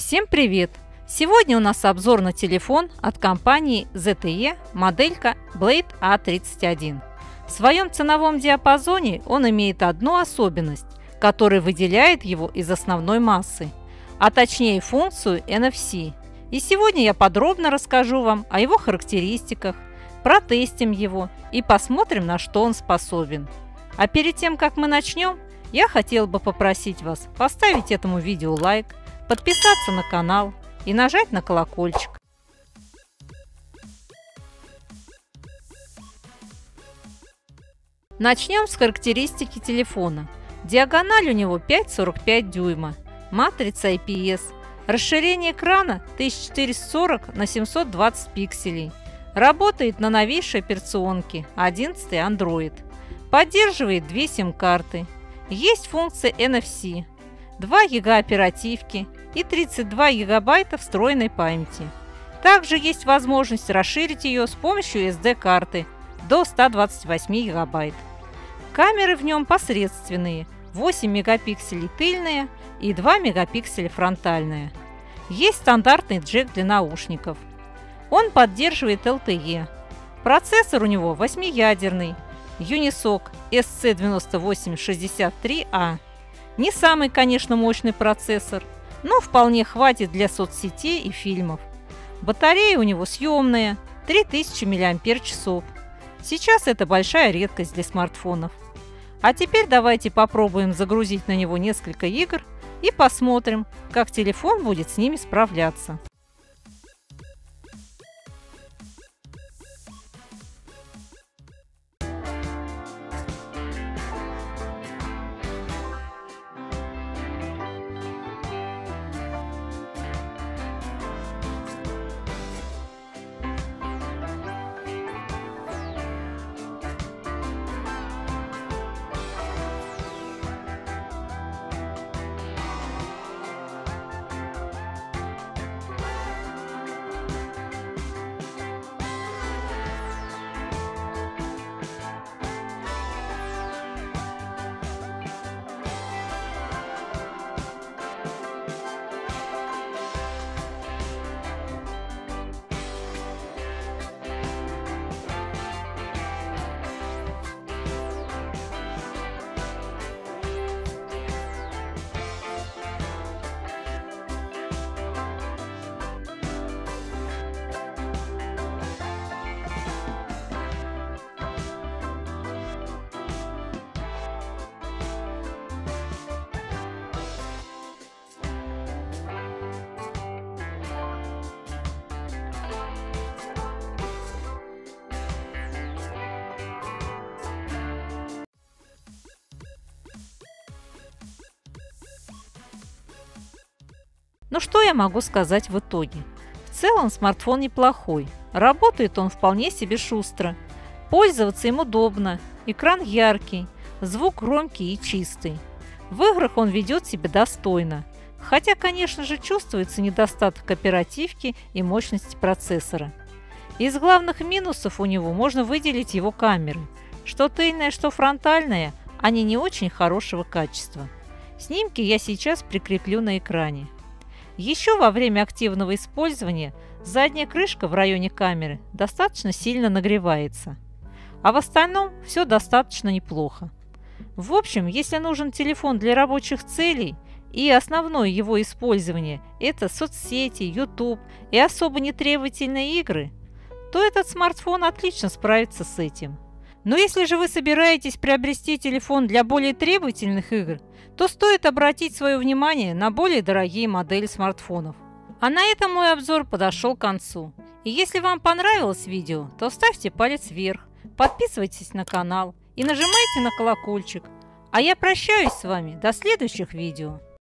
Всем привет! Сегодня у нас обзор на телефон от компании ZTE, моделька Blade A31. В своем ценовом диапазоне он имеет одну особенность, которая выделяет его из основной массы, а точнее функцию NFC. И сегодня я подробно расскажу вам о его характеристиках, протестим его и посмотрим, на что он способен. А перед тем, как мы начнем, я хотела бы попросить вас поставить этому видео лайк, подписаться на канал и нажать на колокольчик. Начнем с характеристики телефона. Диагональ у него 5,45 дюйма, матрица IPS, расширение экрана 1440 на 720 пикселей, работает на новейшей операционке 11 Android, поддерживает 2 сим-карты, есть функция NFC, 2 ГБ оперативки и 32 ГБ встроенной памяти. Также есть возможность расширить ее с помощью SD-карты до 128 ГБ. Камеры в нем посредственные, 8 мегапикселей тыльная и 2 мегапикселя фронтальная. Есть стандартный джек для наушников. Он поддерживает LTE. Процессор у него 8-ядерный, Unisoc SC9863A. Не самый, конечно, мощный процессор, но вполне хватит для соцсетей и фильмов. Батарея у него съемная, 3000 мАч. Сейчас это большая редкость для смартфонов. А теперь давайте попробуем загрузить на него несколько игр и посмотрим, как телефон будет с ними справляться. Ну что я могу сказать в итоге? В целом смартфон неплохой, работает он вполне себе шустро, пользоваться им удобно, экран яркий, звук громкий и чистый. В играх он ведет себя достойно, хотя, конечно же, чувствуется недостаток оперативки и мощности процессора. Из главных минусов у него можно выделить его камеры, что тыльная, что фронтальная, они не очень хорошего качества. Снимки я сейчас прикреплю на экране. Еще во время активного использования задняя крышка в районе камеры достаточно сильно нагревается. А в остальном все достаточно неплохо. В общем, если нужен телефон для рабочих целей и основное его использование – это соцсети, YouTube и особо нетребовательные игры, то этот смартфон отлично справится с этим. Но если же вы собираетесь приобрести телефон для более требовательных игр, то стоит обратить свое внимание на более дорогие модели смартфонов. А на этом мой обзор подошел к концу. И если вам понравилось видео, то ставьте палец вверх, подписывайтесь на канал и нажимайте на колокольчик. А я прощаюсь с вами до следующих видео.